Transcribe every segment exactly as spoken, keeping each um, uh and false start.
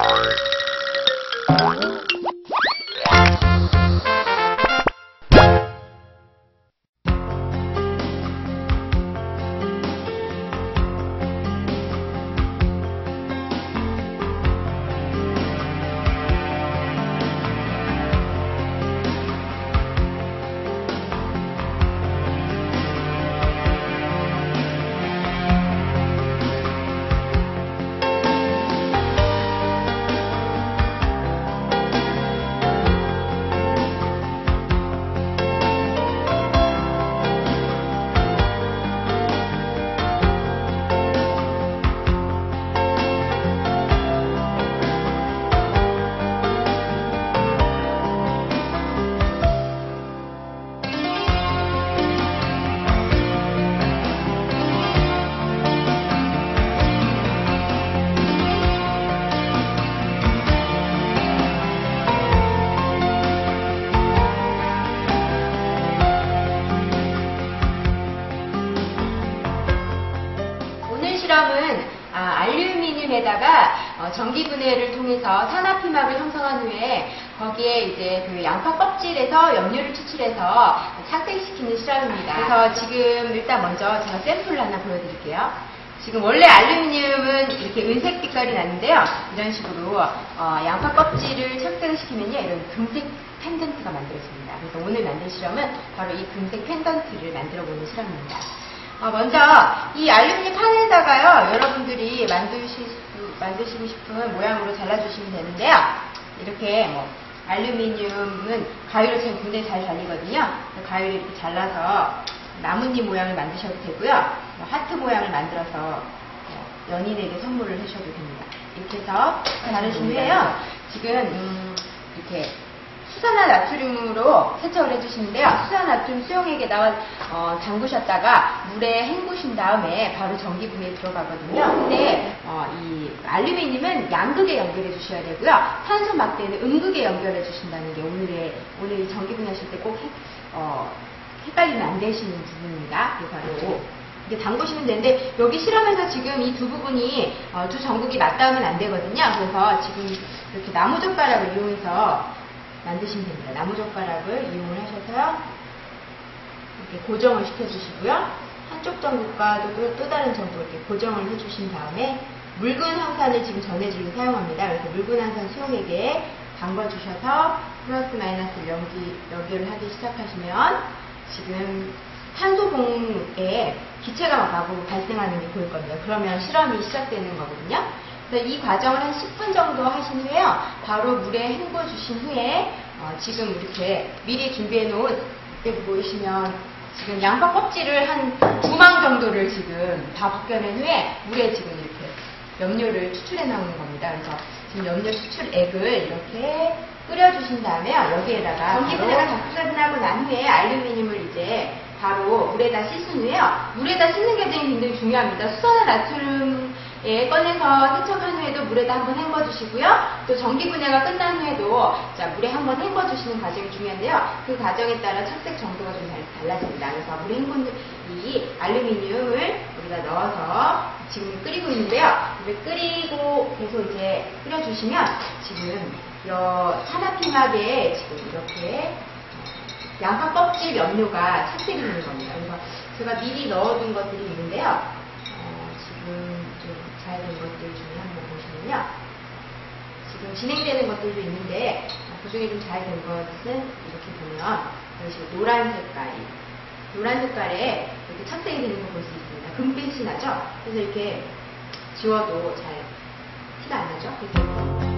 실험은 아, 알루미늄에다가 어, 전기분해를 통해서 산화피막을 형성한 후에 거기에 이제 그 양파 껍질에서 염료를 추출해서 착색시키는 실험입니다. 그래서 지금 일단 먼저 제가 샘플을 하나 보여드릴게요. 지금 원래 알루미늄은 이렇게 은색 빛깔이 나는데요. 이런 식으로 어, 양파 껍질을 착색시키면요, 이런 금색 펜던트가 만들어집니다. 그래서 오늘 만든 실험은 바로 이 금색 펜던트를 만들어보는 실험입니다. 어, 먼저 이 알루미늄 판에다가요, 여러분들이 만드실 수, 만드시고 싶은 모양으로 잘라주시면 되는데요. 이렇게 뭐 알루미늄은 가위로 지금 굉장히 잘 잘리거든요. 가위로 이렇게 잘라서 나뭇잎 모양을 만드셔도 되고요. 뭐 하트 모양을 만들어서 어, 연인에게 선물을 하셔도 됩니다. 이렇게 해서 자르신 후에요, 지금 음, 이렇게 수산화 나트륨으로 세척을 해주시는데요. 수산화 나트륨 수용액에다가 어, 담그셨다가 물에 헹구신 다음에 바로 전기분해에 들어가거든요. 근데 어, 이 알루미늄은 양극에 연결해 주셔야 되고요. 산소 막대는 음극에 연결해 주신다는 게 오늘의 오늘 전기분해 하실 때 꼭 어, 헷갈리면 안 되시는 부분입니다. 그래서 이렇게 담그시면 되는데, 여기 실험에서 지금 이 두 부분이 어, 두 전극이 맞닿으면 안 되거든요. 그래서 지금 이렇게 나무젓가락을 이용해서 만드시면 됩니다. 나무젓가락을 이용을 하셔서요, 이렇게 고정을 시켜주시고요. 한쪽 전극과 또, 또 다른 전극 이렇게 고정을 해주신 다음에 묽은 황산을 지금 전해질로 사용합니다. 그래서 묽은 황산 수용액에 담궈주셔서 플러스 마이너스를 연기, 연결을 하기 시작하시면 지금 산소봉에 기체가 막 발생하는 게 보일 겁니다. 그러면 실험이 시작되는 거거든요. 그래서 이 과정을 한 십 분 정도 하신 후에요, 바로 물에 헹궈 주신 후에 어, 지금 이렇게 미리 준비해 놓은, 이때 보이시면 지금 양파 껍질을 한 두 망 정도를 지금 다 벗겨낸 후에 물에 지금 이렇게 염료를 추출해 나오는 겁니다. 그래서 지금 염료 추출액을 이렇게 끓여주신 다음에요, 여기에다가 전기분해가 다 끝나고 난 후에 알루미늄을 이제 바로 물에다 씻은 후에요, 물에다 씻는 게 굉장히 중요합니다. 수산화 나트륨에 꺼내서 세척한 후에도 물에다 한번 헹궈주시고요. 또 전기분해가 끝난 후에도 자, 물에 한번 헹궈주시는 과정이 중요한데요. 그 과정에 따라 착색 정도가 좀 달라집니다. 그래서 물에 헹군 이 알루미늄을 우리가 넣어서 지금 끓이고 있는데요. 이제 끓이고 계속 이제 끓여주시면 지금 여 산화피막에 지금 이렇게 양파 껍질 염료가 착색이 되는 겁니다. 그래서 제가 미리 넣어둔 것들이 있는데요. 어, 지금 좀 잘 된 것들 중에 한번 보시면요, 지금 진행되는 것들도 있는데 그 중에 좀 잘 된 것은 이렇게 보면 이런 식으로 노란 색깔이 노란 색깔에 이렇게 착색이 되는 걸 볼 수 있습니다. 금빛이 나죠? 그래서 이렇게 지워도 잘 티가 안 나죠? 이렇게.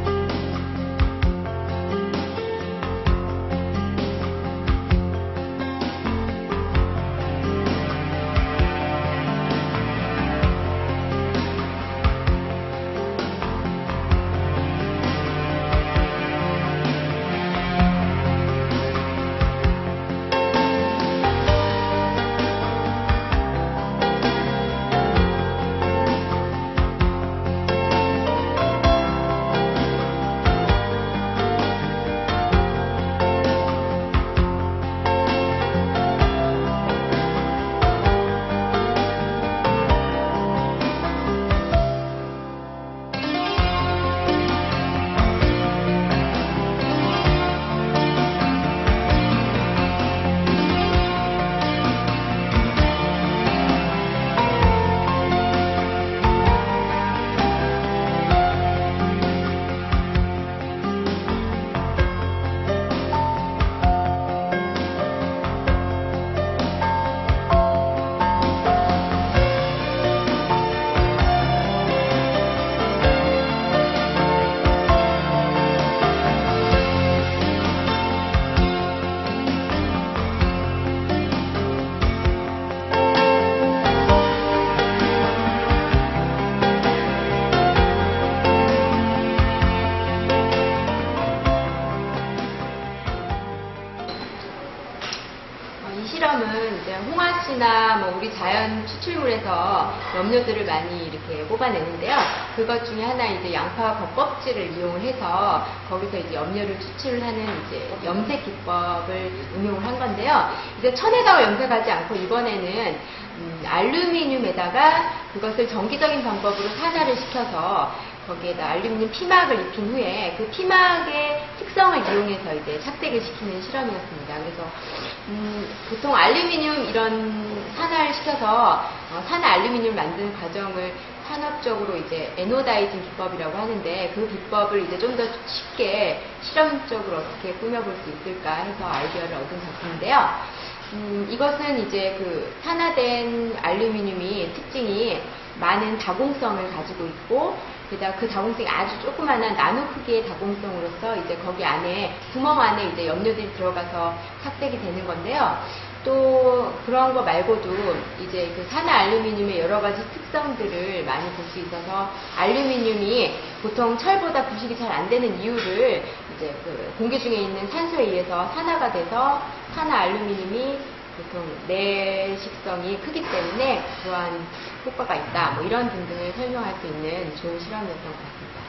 나무나 뭐 우리 자연 추출물에서 염료들을 많이 이렇게 뽑아내는데요. 그것 중에 하나 이제 양파 겉껍질을 이용해서 거기서 이제 염료를 추출하는 이제 염색 기법을 응용을 한 건데요. 이제 천에다가 염색하지 않고 이번에는 음, 알루미늄에다가 그것을 정기적인 방법으로 산화를 시켜서 거기에다 알루미늄 피막을 입힌 후에 그 피막의 특성을 이용해서 이제 착색을 시키는 실험이었습니다. 그래서 음, 보통 알루미늄 이런 산화를 시켜서 어, 산화 알루미늄 만드는 과정을 산업적으로 이제 에노다이징 기법이라고 하는데 그 기법을 이제 좀 더 쉽게 실험적으로 어떻게 꾸며볼 수 있을까 해서 아이디어를 얻은 작품인데요. 음, 이것은 이제 그 산화된 알루미늄이 특징이 많은 다공성을 가지고 있고, 게다가 그 다공성이 아주 조그마한 나노 크기의 다공성으로서 이제 거기 안에, 구멍 안에 이제 염료들이 들어가서 착색이 되는 건데요. 또 그런 거 말고도 이제 그 산화 알루미늄의 여러 가지 특성들을 많이 볼 수 있어서 알루미늄이 보통 철보다 부식이 잘 안 되는 이유를 이제 그 공기 중에 있는 산소에 의해서 산화가 돼서 산화 알루미늄이 보통 내식성이 크기 때문에 그러한 효과가 있다. 뭐 이런 등등을 설명할 수 있는 좋은 실험이었던 것 같습니다.